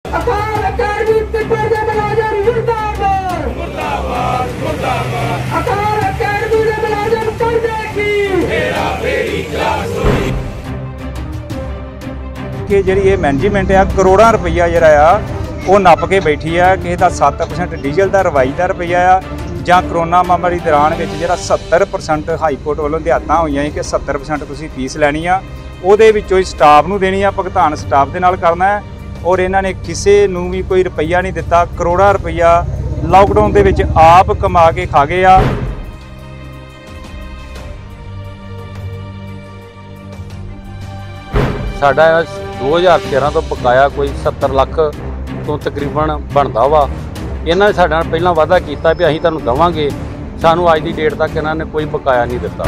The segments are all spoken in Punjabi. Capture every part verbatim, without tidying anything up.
अकाल अकादमी तिब्बत के मुलाजिम मुर्दाबाद मुर्दाबाद मुर्दाबाद अकाल अकादमी के मुलाजिम करने की हेरा फेरी क्लास होगी कि जी ये मैनेजमेंट आ करोड़ों रुपया जरा वो नप के बैठी है कि सत्त परसेंट डीजल का रवाई का रुपया आ ਜਾਂ ਕਰੋਨਾ ਮਹਾਮਾਰੀ ਦੌਰਾਨ ਵਿੱਚ ਜਿਹੜਾ सत्तर परसेंट ਹਾਈ ਕੋਰਟ ਵੱਲੋਂ ਹਦਾਇਤਾਂ ਹੋਈਆਂ ਸੀ ਕਿ सत्तर परसेंट ਤੁਸੀਂ ਫੀਸ ਲੈਣੀ ਆ ਉਹਦੇ ਵਿੱਚੋਂ ਹੀ ਸਟਾਫ ਨੂੰ ਦੇਣੀ ਆ ਭੁਗਤਾਨ ਸਟਾਫ ਦੇ ਨਾਲ ਕਰਨਾ ਹੈ ਔਰ ਇਹਨਾਂ ਨੇ ਕਿਸੇ ਨੂੰ ਵੀ ਕੋਈ ਰੁਪਈਆ ਨਹੀਂ ਦਿੱਤਾ ਕਰੋੜਾਂ ਰੁਪਈਆ ਲਾਕਡਾਊਨ ਦੇ ਵਿੱਚ ਆਪ ਕਮਾ ਕੇ ਖਾ ਗਏ ਆ। ਸਾਡਾ दो हज़ार तेरह ਤੋਂ ਬਕਾਇਆ ਕੋਈ सत्तर ਲੱਖ ਤੋਂ ਤਕਰੀਬਨ ਬਣਦਾ ਵਾ। ਇਹਨਾਂ ਨੇ ਸਾਡੇ ਨਾਲ ਪਹਿਲਾਂ ਵਾਅਦਾ ਕੀਤਾ ਵੀ ਅਸੀਂ ਤੁਹਾਨੂੰ ਦੇਵਾਂਗੇ, ਸਾਨੂੰ ਅੱਜ ਦੀ ਡੇਟ ਤੱਕ ਇਹਨਾਂ ਨੇ ਕੋਈ ਬਕਾਇਆ ਨਹੀਂ ਦਿੱਤਾ।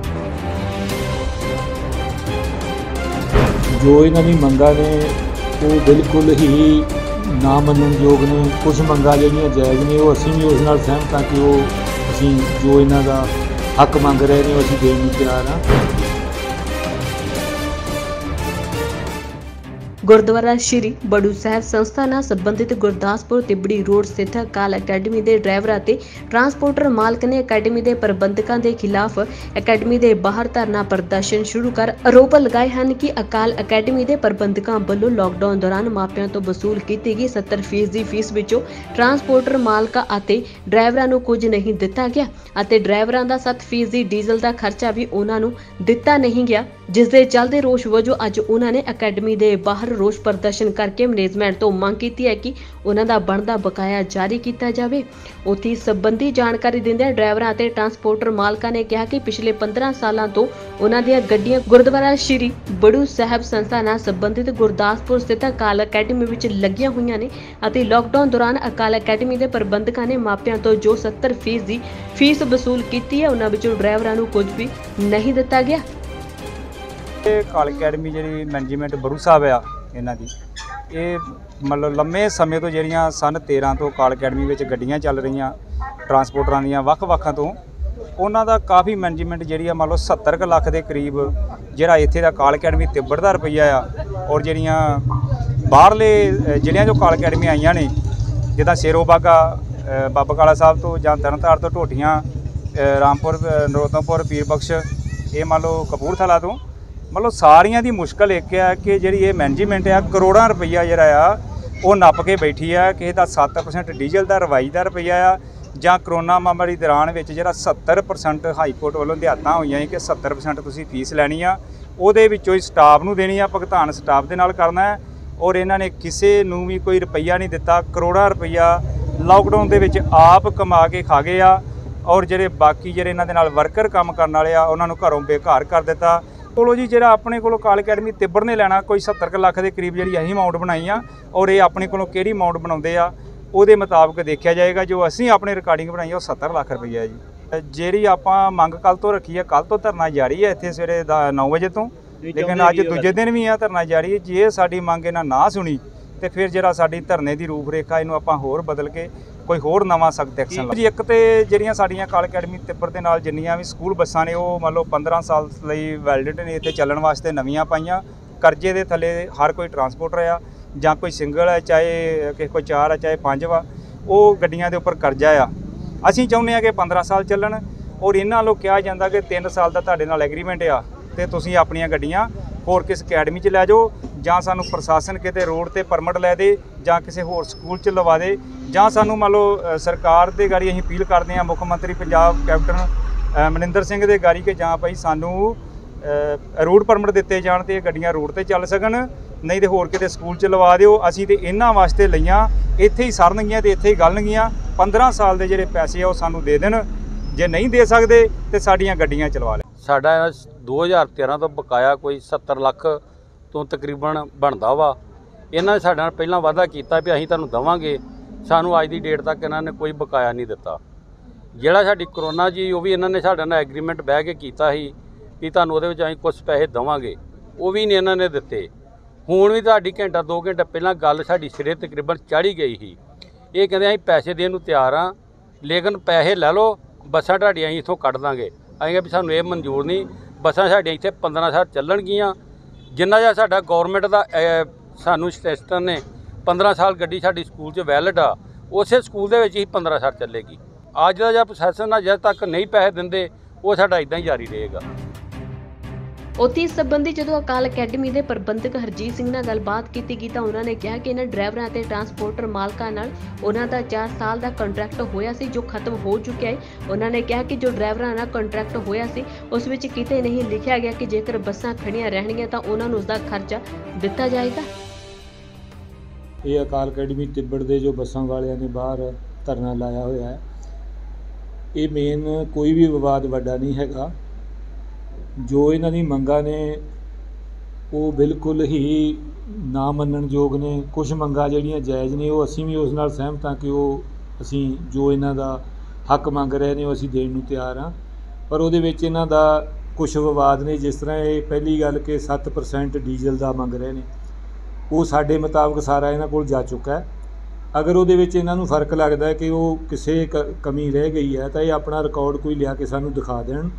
ਜੋ ਇਹਨਾਂ ਦੀ ਮੰਗਾਂ ਨੇ ਉਹ ਬਿਲਕੁਲ ਹੀ ਨਾ ਮੰਨਣਯੋਗ ਨੇ। ਕੁਝ ਮੰਗਾਂ ਜਿਹੜੀਆਂ ਜਾਇਜ਼ ਨੇ ਉਹ ਅਸੀਂ ਵੀ ਉਸ ਨਾਲ ਸਹਿਮਤ ਹਾਂ ਕਿ ਉਹ ਅਸੀਂ ਜੋ ਇਹਨਾਂ ਦਾ ਹੱਕ ਮੰਗ ਰਹੇ ਨੇ ਉਹ ਅਸੀਂ ਦੇਣ ਨੂੰ ਤਿਆਰ ਹਾਂ। गुरुद्वारा श्री बड़ू साहब संस्था नाल संबंधित गुरदासपुर तिबड़ी रोड स्थित अकाल अकैडमी के ड्राइवरां ते ट्रांसपोर्टर मालक ने अकैडमी के प्रबंधकों के खिलाफ अकैडमी के बाहर धरना प्रदर्शन शुरू कर आरोप लगाए हैं कि अकाल अकैडमी के प्रबंधकों वालों लॉकडाउन दौरान मापियां तो वसूल की गई सत्तर फीसदी फीस विचों ट्रांसपोर्टर मालकां अते ड्राइवरां नूं कुछ नहीं दिता गया अते ड्राइवरां दा सत्त फीसदी डीजल का खर्चा भी उन्हां नूं दिता नहीं गया, जिस दे चलदे रोष वजों अज उन्हां ने अकैडमी के बाहर रोष प्रदर्शन करके मैनेजमेंट तो मांग की है कि उन्होंने बनता बकाया जारी किया जाए। उत्थे संबंधी जानकारी दिंदे ड्राइवरां ते ट्रांसपोर्टर मालकां ने कहा कि पिछले पंद्रह सालों तो उन्हां दी गड्डियां गुरुद्वारा श्री बड़ू साहब संस्था नाल संबंधित गुरदासपुर स्थित अकाल अकैडमी विच लगियां होईयां ने अते लॉकडाउन दौरान अकाल अकैडमी के प्रबंधकों ने मापियां तो जो सत्तर फीसदी फीस वसूल की है उन्हां विचों ड्राइवरां नूं कुछ भी नहीं दिता गया। अकाल अकैडमी जी मैनेजमेंट बड़ू साहब आ ਇਹਨਾਂ ਦੀ ਇਹ ਮਤਲਬ ਲੰਮੇ ਸਮੇਂ ਤੋਂ ਜਿਹੜੀਆਂ ਸਨ तेरह ਤੋਂ ਅਕਾਲ ਅਕੈਡਮੀ ਵਿੱਚ ਗੱਡੀਆਂ ਚੱਲ ਰਹੀਆਂ ਟਰਾਂਸਪੋਰਟਰਾਂ ਦੀਆਂ ਵੱਖ-ਵੱਖਾਂ ਤੋਂ ਉਹਨਾਂ ਦਾ ਕਾਫੀ ਮੈਨੇਜਮੈਂਟ ਜਿਹੜੀ ਆ ਮੰਨ ਲਓ सत्तर ਲੱਖ ਦੇ ਕਰੀਬ ਜਿਹੜਾ ਇੱਥੇ ਦਾ ਅਕਾਲ ਅਕੈਡਮੀ ਤਿੱਬੜ ਦਾ ਰੁਪਈਆ ਆ ਔਰ ਜਿਹੜੀਆਂ ਬਾਹਰਲੇ ਜ਼ਿਲ੍ਹਿਆਂ ਚੋਂ ਅਕਾਲ ਅਕੈਡਮੀ ਆਈਆਂ ਨੇ ਜਿੱਦਾਂ ਸ਼ੇਰੋ ਬਾਗਾ ਬਾਬਾ ਕਾਲਾ ਸਾਹਿਬ ਤੋਂ ਜਾਂ ਤਰਨਤਾਰਨ ਤੋਂ ਢੋਟੀਆਂ ਰਾਮਪੁਰ ਨਰੋਤਮਪੁਰ ਪੀਰ ਬਖਸ਼ ਇਹ ਮੰਨ ਲਓ ਕਪੂਰਥਲਾ ਤੋਂ मतलब सारियां दी मुश्किल एक है कि जी ये मैनेजमेंट आ करोड़ों रुपया जरा वो नप के बैठी है कि सत्त परसेंट डीजल का रवाई का रुपया आ जां करोना महामारी दौरान में जरा सत्तर परसेंट हाई कोर्ट वालों हदायतां होईयां कि सत्तर परसेंट तुसीं फीस लैनी आ ਉਹਦੇ ਵਿੱਚੋਂ ਹੀ स्टाफ ਨੂੰ देनी आ भुगतान स्टाफ ਦੇ ਨਾਲ करना है और इन्हां ने किसी नूं भी कोई रुपया नहीं दिता करोड़ों रुपया लॉकडाउन ਦੇ ਵਿੱਚ ਆਪ कमा के खा गए आ और ਜਿਹੜੇ बाकी ਜਿਹੜੇ ਇਹਨਾਂ ਦੇ ਨਾਲ वर्कर काम करने वाले आ ਉਹਨਾਂ ਨੂੰ ਘਰੋਂ ਬੇਘਰ कर दिता। ਕੋਲੋਂ ਜੀ ਜਿਹੜਾ ਆਪਣੇ ਕੋਲੋਂ ਅਕਾਲ ਅਕੈਡਮੀ ਤਿੱਬੜ ਨੇ ਲੈਣਾ ਕੋਈ सत्तर ਲੱਖ ਦੇ ਕਰੀਬ ਜਿਹੜੀ ਅਸੀਂ ਅਮਾਊਂਟ ਬਣਾਈ ਆ ਔਰ ਇਹ ਆਪਣੇ ਕੋਲੋਂ ਕਿਹੜੀ ਅਮਾਊਂਟ ਬਣਾਉਂਦੇ ਆ ਉਹਦੇ ਮੁਤਾਬਕ ਦੇਖਿਆ ਜਾਏਗਾ। ਜੋ ਅਸੀਂ ਆਪਣੇ ਰਿਕਾਰਡਿੰਗ ਬਣਾਈ ਆ ਉਹ सत्तर ਲੱਖ ਰੁਪਈਆ ਜੀ। ਜਿਹੜੀ ਆਪਾਂ ਮੰਗ ਕੱਲ ਤੋਂ ਰੱਖੀ ਆ ਕੱਲ ਤੋਂ ਧਰਨਾ ਜਾਰੀ ਹੈ ਇੱਥੇ ਸਵੇਰੇ नौ ਵਜੇ ਤੋਂ, ਲੇਕਿਨ ਅੱਜ ਦੂਜੇ ਦਿਨ ਵੀ ਆ ਧਰਨਾ ਜਾਰੀ ਹੈ। ਜੇ ਸਾਡੀ ਮੰਗ ਇਹਨਾਂ ਨਾ ਸੁਣੀ ਤੇ ਫਿਰ ਜਿਹੜਾ ਸਾਡੀ ਧਰਨੇ ਦੀ ਰੂਪ ਰੇਖਾ ਇਹਨੂੰ ਆਪਾਂ ਹੋਰ ਬਦਲ ਕੇ ਕੋਈ ਹੋਰ ਨਵਾਂ ਸਖਤ ਐਕਸ਼ਨ ਜੀ। ਇੱਕ ਤੇ ਜਿਹੜੀਆਂ ਸਾਡੀਆਂ ਅਕਾਲ ਅਕੈਡਮੀ ਤਿੱਬੜ ਦੇ ਨਾਲ ਜਿੰਨੀਆਂ ਵੀ ਸਕੂਲ ਬੱਸਾਂ ਨੇ ਉਹ ਮੰਨ ਲਓ पंद्रह ਸਾਲ ਲਈ ਵੈਲਿਡਿਟੀ ਨੇ ਇੱਥੇ ਚੱਲਣ ਵਾਸਤੇ ਨਵੀਆਂ ਪਾਈਆਂ। ਕਰਜ਼ੇ ਦੇ ਥੱਲੇ ਹਰ ਕੋਈ ਟਰਾਂਸਪੋਰਟਰ ਆ ਜਾਂ ਕੋਈ ਸਿੰਗਲ ਹੈ ਚਾਹੇ ਕਿਸੇ ਕੋਈ ਚਾਰ ਹੈ ਚਾਹੇ ਪੰਜ ਵਾ ਉਹ ਗੱਡੀਆਂ ਦੇ ਉੱਪਰ ਕਰਜ਼ਾ ਆ। ਅਸੀਂ ਚਾਹੁੰਦੇ ਹਾਂ ਕਿ पंद्रह ਸਾਲ ਚੱਲਣ ਔਰ ਇਹਨਾਂ ਵੱਲੋਂ ਕਿਹਾ ਜਾਂਦਾ ਕਿ तीन ਸਾਲ ਦਾ ਤੁਹਾਡੇ ਨਾਲ ਐਗਰੀਮੈਂਟ ਆ ਤੇ ਤੁਸੀਂ ਆਪਣੀਆਂ ਗੱਡੀਆਂ ਹੋਰ ਕਿਸ ਅਕੈਡਮੀ 'ਚ ਲੈ ਜਾਓ ਜਾਂ ਸਾਨੂੰ ਪ੍ਰਸ਼ਾਸਨ ਕਿਤੇ ਰੋਡ ਤੇ ਪਰਮਿਟ ਲੈ ਦੇ ਜਾਂ ਕਿਸੇ ਹੋਰ ਸਕੂਲ 'ਚ ਲਵਾ ਦੇ ਜਾਂ ਸਾਨੂੰ ਮੰਨ ਲਓ ਸਰਕਾਰ ਦੇ ਗਾੜੀ ਅਸੀਂ ਅਪੀਲ ਕਰਦੇ ਹਾਂ ਮੁੱਖ ਮੰਤਰੀ ਪੰਜਾਬ ਕੈਪਟਨ ਮਨਿੰਦਰ ਸਿੰਘ ਦੇ ਗਾੜੀ ਕਿ ਜਾਂ ਭਾਈ ਸਾਨੂੰ ਰੋਡ ਪਰਮਿਟ ਦਿੱਤੇ ਜਾਣ ਤੇ ਗੱਡੀਆਂ ਰੋਡ ਤੇ ਚੱਲ ਸਕਣ, ਨਹੀਂ ਤੇ ਹੋਰ ਕਿਤੇ ਸਕੂਲ 'ਚ ਲਵਾ ਦਿਓ। ਅਸੀਂ ਤੇ ਇਹਨਾਂ ਵਾਸਤੇ ਲਈਆਂ ਇੱਥੇ ਹੀ ਸਰਨਗੀਆਂ ਤੇ ਇੱਥੇ ਹੀ ਗਲਣਗੀਆਂ। पंद्रह ਸਾਲ ਦੇ ਜਿਹੜੇ ਪੈਸੇ ਆ ਉਹ ਸਾਨੂੰ ਦੇ ਦੇਣ, ਜੇ ਨਹੀਂ ਦੇ ਸਕਦੇ ਤੇ ਸਾਡੀਆਂ ਗੱਡੀਆਂ ਚਲਵਾ ਲੈ। ਸਾਡਾ दो हज़ार तेरह ਤੋਂ ਬਕਾਇਆ ਕੋਈ सत्तर ਲੱਖ ਤੋਂ ਤਕਰੀਬਨ ਬਣਦਾ ਵਾ। ਇਹਨਾਂ ਨੇ ਸਾਡੇ ਨਾਲ ਪਹਿਲਾਂ ਵਾਅਦਾ ਕੀਤਾ ਵੀ ਅਸੀਂ ਤੁਹਾਨੂੰ ਦੇਵਾਂਗੇ, ਸਾਨੂੰ ਅੱਜ ਦੀ ਡੇਟ ਤੱਕ ਇਹਨਾਂ ਨੇ ਕੋਈ ਬਕਾਇਆ ਨਹੀਂ ਦਿੱਤਾ। ਜਿਹੜਾ ਸਾਡੀ ਕਰੋਨਾ ਜੀ ਉਹ ਵੀ ਇਹਨਾਂ ਨੇ ਸਾਡੇ ਨਾਲ ਐਗਰੀਮੈਂਟ ਬਹਿ ਕੇ ਕੀਤਾ ਸੀ ਵੀ ਤੁਹਾਨੂੰ ਉਹਦੇ ਵਿੱਚ ਅਸੀਂ ਕੁਝ ਪੈਸੇ ਦੇਵਾਂਗੇ, ਉਹ ਵੀ ਨਹੀਂ ਇਹਨਾਂ ਨੇ ਦਿੱਤੇ। ਹੁਣ ਵੀ ਤੁਹਾਡੀ ਘੰਟਾ ਦੋ ਘੰਟੇ ਪਹਿਲਾਂ ਗੱਲ ਸਾਡੀ ਸਿਰੇ ਤਕਰੀਬਨ ਚਾੜੀ ਗਈ ਸੀ। ਇਹ ਕਹਿੰਦੇ ਅਸੀਂ ਪੈਸੇ ਦੇਣ ਨੂੰ ਤਿਆਰ ਹਾਂ ਲੇਕਿਨ ਪੈਸੇ ਲੈ ਲਓ, ਬੱਸਾਂ ਤੁਹਾਡੀਆਂ ਅਸੀਂ ਇੱਥੋਂ ਕੱਢ ਦਾਂਗੇ। ਅਸੀਂ ਕਿਹਾ ਵੀ ਸਾਨੂੰ ਇਹ ਮਨਜ਼ੂਰ ਨਹੀਂ, ਬੱਸਾਂ ਸਾਡੀਆਂ ਇੱਥੇ पंद्रह ਸਾਲ ਚੱਲਣਗੀਆਂ। ਜਿੰਨਾ ਜਿਹਾ ਸਾਡਾ ਗੌਰਮੈਂਟ ਦਾ ਸਾਨੂੰ ਸਿਸਟਮ ਨੇ ਪੰਦਰਾਂ ਸਾਲ ਗੱਡੀ ਸਾਡੀ ਸਕੂਲ 'ਚ ਵੈਲਿਡ ਆ, ਉਸੇ ਸਕੂਲ ਦੇ ਵਿੱਚ ਹੀ ਪੰਦਰਾਂ ਸਾਲ ਚੱਲੇਗੀ। ਅੱਜ ਦਾ ਜਿਹੜਾ ਪ੍ਰੋਸੈਸਰ ਨਾਲ ਜਦ ਤੱਕ ਨਹੀਂ ਪੈਸੇ ਦਿੰਦੇ ਉਹ ਸਾਡਾ ਇਦਾਂ ਹੀ ਜਾਰੀ ਰਹੇਗਾ। ਉੱਥੇ ਇਸ ਸੰਬੰਧੀ ਜਦੋਂ ਅਕਾਲ ਅਕੈਡਮੀ ਦੇ ਪ੍ਰਬੰਧਕ ਹਰਜੀਤ ਸਿੰਘ ਨਾਲ ਗੱਲਬਾਤ ਕੀਤੀ ਗਈ ਤਾਂ ਉਹਨਾਂ ਨੇ ਕਿਹਾ ਕਿ ਇਹਨਾਂ ਡਰਾਈਵਰਾਂ ਅਤੇ ਟਰਾਂਸਪੋਰਟਰ ਮਾਲਕਾਂ ਨਾਲ ਉਹਨਾਂ ਦਾ ਚਾਰ ਸਾਲ ਦਾ ਕੰਟਰੈਕਟ ਹੋਇਆ ਸੀ ਜੋ ਖਤਮ ਹੋ ਚੁੱਕਿਆ ਹੈ। ਉਹਨਾਂ ਨੇ ਕਿਹਾ ਕਿ ਜੋ ਡਰਾਈਵਰਾਂ ਨਾਲ ਕੰਟਰੈਕਟ ਹੋਇਆ ਸੀ ਉਸ ਵਿੱਚ ਕਿਤੇ ਨਹੀਂ ਲਿਖਿਆ ਗਿਆ ਕਿ ਜੇਕਰ ਬੱਸਾਂ ਖੜੀਆਂ ਰਹਿਣਗੀਆਂ ਤਾਂ ਉਹਨਾਂ ਨੂੰ ਉਸ ਦਾ ਖਰਚਾ ਦਿੱਤਾ ਜਾਏਗਾ। ਇਹ ਅਕਾਲ ਅਕੈਡਮੀ ਤਿੱਬੜ ਦੇ ਜੋ ਬੱਸਾਂ ਵਾਲਿਆਂ ਨੇ ਬਾਹਰ ਧਰਨਾ ਲਾਇਆ ਹੋਇਆ ਹੈ, ਇਹ ਮੇਨ ਕੋਈ ਵੀ ਵਿਵਾਦ ਵੱਡਾ ਨਹੀਂ ਹੈਗਾ। ਜੋ ਇਹਨਾਂ ਦੀ ਮੰਗਾਂ ਨੇ ਉਹ ਬਿਲਕੁਲ ਹੀ ਨਾ ਮੰਨਣਯੋਗ ਨੇ। ਕੁਝ ਮੰਗਾਂ ਜਿਹੜੀਆਂ ਜਾਇਜ਼ ਨੇ ਉਹ ਅਸੀਂ ਵੀ ਉਸ ਨਾਲ ਸਹਿਮਤ ਹਾਂ ਕਿ ਉਹ ਅਸੀਂ ਜੋ ਇਹਨਾਂ ਦਾ ਹੱਕ ਮੰਗ ਰਹੇ ਨੇ ਉਹ ਅਸੀਂ ਦੇਣ ਨੂੰ ਤਿਆਰ ਹਾਂ, ਪਰ ਉਹਦੇ ਵਿੱਚ ਇਹਨਾਂ ਦਾ ਕੁਝ ਵਿਵਾਦ ਨੇ। ਜਿਸ ਤਰ੍ਹਾਂ ਇਹ ਪਹਿਲੀ ਗੱਲ ਕਿ ਸੱਤ ਪਰਸੈਂਟ ਡੀਜ਼ਲ ਦਾ ਮੰਗ ਰਹੇ ਨੇ, ਉਹ ਸਾਡੇ ਮੁਤਾਬਕ ਸਾਰਾ ਇਹਨਾਂ ਕੋਲ ਜਾ ਚੁੱਕਾ ਹੈ। ਅਗਰ ਉਹਦੇ ਵਿੱਚ ਇਹਨਾਂ ਨੂੰ ਫਰਕ ਲੱਗਦਾ ਹੈ ਕਿ ਉਹ ਕਿਸੇ ਕ ਕਮੀ ਰਹਿ ਗਈ ਹੈ ਤਾਂ ਇਹ ਆਪਣਾ ਰਿਕਾਰਡ ਕੋਈ ਲਿਆ ਕੇ ਸਾਨੂੰ ਦਿਖਾ ਦੇਣ।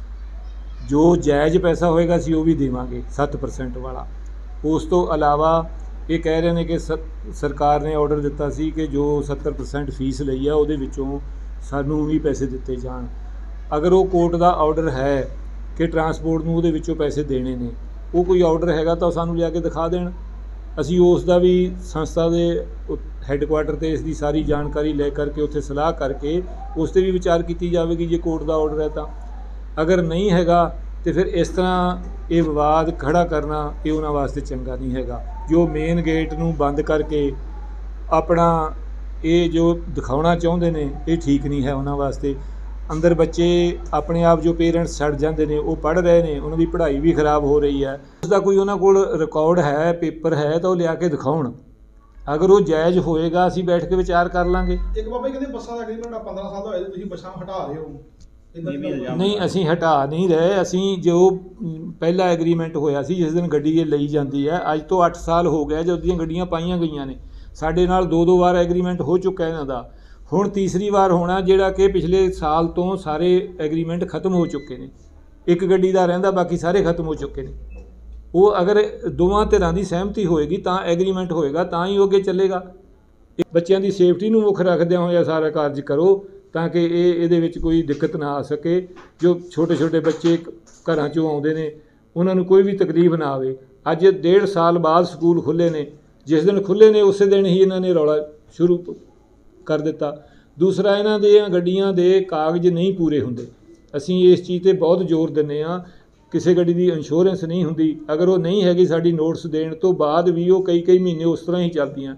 ਜੋ ਜਾਇਜ਼ ਪੈਸਾ ਹੋਏਗਾ ਅਸੀਂ ਉਹ ਵੀ ਦੇਵਾਂਗੇ ਸੱਤ ਪਰਸੈਂਟ ਵਾਲਾ। ਉਸ ਤੋਂ ਇਲਾਵਾ ਇਹ ਕਹਿ ਰਹੇ ਨੇ ਕਿ ਸ ਸਰਕਾਰ ਨੇ ਆਰਡਰ ਦਿੱਤਾ ਸੀ ਕਿ ਜੋ ਸੱਤਰ ਪਰਸੈਂਟ ਫੀਸ ਲਈ ਆ ਉਹਦੇ ਵਿੱਚੋਂ ਸਾਨੂੰ ਵੀ ਪੈਸੇ ਦਿੱਤੇ ਜਾਣ। ਅਗਰ ਉਹ ਕੋਰਟ ਦਾ ਆਰਡਰ ਹੈ ਕਿ ਟਰਾਂਸਪੋਰਟ ਨੂੰ ਉਹਦੇ ਵਿੱਚੋਂ ਪੈਸੇ ਦੇਣੇ ਨੇ, ਉਹ ਕੋਈ ਆਰਡਰ ਹੈਗਾ ਤਾਂ ਸਾਨੂੰ ਲਿਆ ਕੇ ਦਿਖਾ ਦੇਣ। ਅਸੀਂ ਉਸ ਦਾ ਵੀ ਸੰਸਥਾ ਦੇ ਹੈੱਡਕੁਆਟਰ 'ਤੇ ਇਸ ਦੀ ਸਾਰੀ ਜਾਣਕਾਰੀ ਲੈ ਕਰਕੇ ਉੱਥੇ ਸਲਾਹ ਕਰਕੇ ਉਸ 'ਤੇ ਵੀ ਵਿਚਾਰ ਕੀਤੀ ਜਾਵੇਗੀ ਜੇ ਕੋਰਟ ਦਾ ਆਰਡਰ ਹੈ ਤਾਂ। ਅਗਰ ਨਹੀਂ ਹੈਗਾ ਤਾਂ ਫਿਰ ਇਸ ਤਰ੍ਹਾਂ ਇਹ ਵਿਵਾਦ ਖੜ੍ਹਾ ਕਰਨਾ ਇਹ ਉਹਨਾਂ ਵਾਸਤੇ ਚੰਗਾ ਨਹੀਂ ਹੈਗਾ। ਜੋ ਮੇਨ ਗੇਟ ਨੂੰ ਬੰਦ ਕਰਕੇ ਆਪਣਾ ਇਹ ਜੋ ਦਿਖਾਉਣਾ ਚਾਹੁੰਦੇ ਨੇ ਇਹ ਠੀਕ ਨਹੀਂ ਹੈ ਉਹਨਾਂ ਵਾਸਤੇ। ਅੰਦਰ ਬੱਚੇ ਆਪਣੇ ਆਪ ਜੋ ਪੇਰੈਂਟਸ ਛੱਡ ਜਾਂਦੇ ਨੇ ਉਹ ਪੜ੍ਹ ਰਹੇ ਨੇ, ਉਹਨਾਂ ਦੀ ਪੜ੍ਹਾਈ ਵੀ ਖਰਾਬ ਹੋ ਰਹੀ ਹੈ। ਉਸ ਦਾ ਕੋਈ ਉਹਨਾਂ ਕੋਲ ਰਿਕਾਰਡ ਹੈ, ਪੇਪਰ ਹੈ ਤਾਂ ਉਹ ਲਿਆ ਕੇ ਦਿਖਾਉਣ। ਅਗਰ ਉਹ ਜਾਇਜ਼ ਹੋਏਗਾ ਅਸੀਂ ਬੈਠ ਕੇ ਵਿਚਾਰ ਕਰ ਲਾਂਗੇ। ਇੱਕ ਬਾਬਾ ਜੀ ਕਹਿੰਦੇ ਬੱਸਾਂ ਦਾ ਐਗਰੀਮੈਂਟ ਪੰਦਰਾਂ ਸਾਲ ਦਾ ਹੋਇਆ, ਤੁਸੀਂ ਬੱਸਾਂ ਹਟਾ ਰਹੇ ਹੋ। ਨਹੀਂ, ਅਸੀਂ ਹਟਾ ਨਹੀਂ ਰਹੇ। ਅਸੀਂ ਜੋ ਪਹਿਲਾ ਐਗਰੀਮੈਂਟ ਹੋਇਆ ਸੀ ਜਿਸ ਦਿਨ ਗੱਡੀ ਇਹ ਲਈ ਜਾਂਦੀ ਹੈ, ਅੱਜ ਤੋਂ ਅੱਠ ਸਾਲ ਹੋ ਗਏ ਜਦ ਦੀਆਂ ਗੱਡੀਆਂ ਪਾਈਆਂ ਗਈਆਂ ਨੇ। ਸਾਡੇ ਨਾਲ ਦੋ ਦੋ ਵਾਰ ਐਗਰੀਮੈਂਟ ਹੋ ਚੁੱਕਾ ਇਹਨਾਂ ਦਾ, ਹੁਣ ਤੀਸਰੀ ਵਾਰ ਹੋਣਾ ਜਿਹੜਾ ਕਿ ਪਿਛਲੇ ਸਾਲ ਤੋਂ ਸਾਰੇ ਐਗਰੀਮੈਂਟ ਖਤਮ ਹੋ ਚੁੱਕੇ ਨੇ। ਇੱਕ ਗੱਡੀ ਦਾ ਰਹਿੰਦਾ, ਬਾਕੀ ਸਾਰੇ ਖਤਮ ਹੋ ਚੁੱਕੇ ਨੇ। ਉਹ ਅਗਰ ਦੋਵਾਂ ਧਿਰਾਂ ਦੀ ਸਹਿਮਤੀ ਹੋਏਗੀ ਤਾਂ ਐਗਰੀਮੈਂਟ ਹੋਏਗਾ, ਤਾਂ ਹੀ ਉਹ ਅੱਗੇ ਚੱਲੇਗਾ। ਬੱਚਿਆਂ ਦੀ ਸੇਫਟੀ ਨੂੰ ਮੁੱਖ ਰੱਖਦਿਆਂ ਹੋਇਆ ਸਾਰਾ ਕਾਰਜ ਕਰੋ ਤਾਂ ਕਿ ਇਹ ਇਹਦੇ ਵਿੱਚ ਕੋਈ ਦਿੱਕਤ ਨਾ ਆ ਸਕੇ। ਜੋ ਛੋਟੇ ਛੋਟੇ ਬੱਚੇ ਘਰਾਂ 'ਚੋਂ ਆਉਂਦੇ ਨੇ ਉਹਨਾਂ ਨੂੰ ਕੋਈ ਵੀ ਤਕਲੀਫ ਨਾ ਆਵੇ। ਅੱਜ ਡੇਢ ਸਾਲ ਬਾਅਦ ਸਕੂਲ ਖੁੱਲ੍ਹੇ ਨੇ, ਜਿਸ ਦਿਨ ਖੁੱਲ੍ਹੇ ਨੇ ਉਸੇ ਦਿਨ ਹੀ ਇਹਨਾਂ ਨੇ ਰੌਲਾ ਸ਼ੁਰੂ ਕਰ ਦਿੱਤਾ। ਦੂਸਰਾ, ਇਹਨਾਂ ਦੇ ਗੱਡੀਆਂ ਦੇ ਕਾਗਜ਼ ਨਹੀਂ ਪੂਰੇ ਹੁੰਦੇ। ਅਸੀਂ ਇਸ ਚੀਜ਼ 'ਤੇ ਬਹੁਤ ਜ਼ੋਰ ਦਿੰਦੇ ਹਾਂ। ਕਿਸੇ ਗੱਡੀ ਦੀ ਇੰਸ਼ੋਰੈਂਸ ਨਹੀਂ ਹੁੰਦੀ, ਅਗਰ ਉਹ ਨਹੀਂ ਹੈਗੀ ਸਾਡੀ ਨੋਟਿਸ ਦੇਣ ਤੋਂ ਬਾਅਦ ਵੀ ਉਹ ਕਈ ਕਈ ਮਹੀਨੇ ਉਸ ਤਰ੍ਹਾਂ ਹੀ ਚੱਲਦੀਆਂ।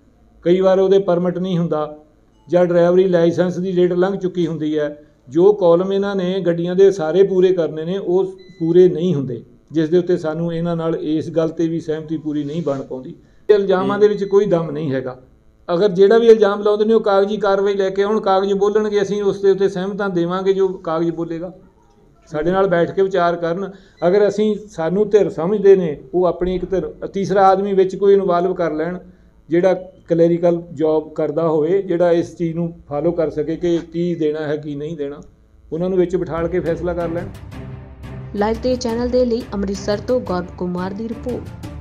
ਕਈ ਵਾਰ ਉਹਦੇ ਪਰਮਿਟ ਨਹੀਂ ਹੁੰਦਾ ਜਾਂ ਡਰਾਈਵਰੀ ਲਾਇਸੈਂਸ ਦੀ ਡੇਟ ਲੰਘ ਚੁੱਕੀ ਹੁੰਦੀ ਹੈ। ਜੋ ਕਾਲਮ ਇਹਨਾਂ ਨੇ ਗੱਡੀਆਂ ਦੇ ਸਾਰੇ ਪੂਰੇ ਕਰਨੇ ਨੇ ਉਹ ਪੂਰੇ ਨਹੀਂ ਹੁੰਦੇ, ਜਿਸ ਦੇ ਉੱਤੇ ਸਾਨੂੰ ਇਹਨਾਂ ਨਾਲ ਇਸ ਗੱਲ 'ਤੇ ਵੀ ਸਹਿਮਤੀ ਪੂਰੀ ਨਹੀਂ ਬਣ ਪਾਉਂਦੀ। ਇਲਜ਼ਾਮਾਂ ਦੇ ਵਿੱਚ ਕੋਈ ਦਮ ਨਹੀਂ ਹੈਗਾ। ਅਗਰ ਜਿਹੜਾ ਵੀ ਇਲਜ਼ਾਮ ਲਾਉਂਦੇ ਨੇ ਉਹ ਕਾਗਜ਼ੀ ਕਾਰਵਾਈ ਲੈ ਕੇ ਆਉਣ, ਕਾਗਜ਼ ਬੋਲਣਗੇ, ਅਸੀਂ ਉਸ ਦੇ ਉੱਤੇ ਸਹਿਮਤਾਂ ਦੇਵਾਂਗੇ ਜੋ ਕਾਗਜ਼ ਬੋਲੇਗਾ। ਸਾਡੇ ਨਾਲ ਬੈਠ ਕੇ ਵਿਚਾਰ ਕਰਨ। ਅਗਰ ਅਸੀਂ ਸਾਨੂੰ ਧਿਰ ਸਮਝਦੇ ਨੇ ਉਹ ਆਪਣੀ ਇੱਕ ਧਿਰ ਤੀਸਰਾ ਆਦਮੀ ਵਿੱਚ ਕੋਈ ਇਨਵਾਲਵ ਕਰ ਲੈਣ ਜਿਹੜਾ ਕਲੈਰੀਕਲ ਜੋਬ ਕਰਦਾ ਹੋਵੇ, ਜਿਹੜਾ ਇਸ ਚੀਜ਼ ਨੂੰ ਫਾਲੋ ਕਰ ਸਕੇ ਕਿ ਕੀ ਦੇਣਾ ਹੈ ਕੀ ਨਹੀਂ ਦੇਣਾ, ਉਹਨਾਂ ਨੂੰ ਵਿੱਚ ਬਿਠਾਲ ਕੇ ਫੈਸਲਾ ਕਰ ਲੈਣ। ਲਾਈਵ ਤੇ ਚੈਨਲ ਦੇ ਲਈ ਅੰਮ੍ਰਿਤਸਰ ਤੋਂ ਗੌਰਵ ਕੁਮਾਰ ਦੀ ਰਿਪੋਰਟ।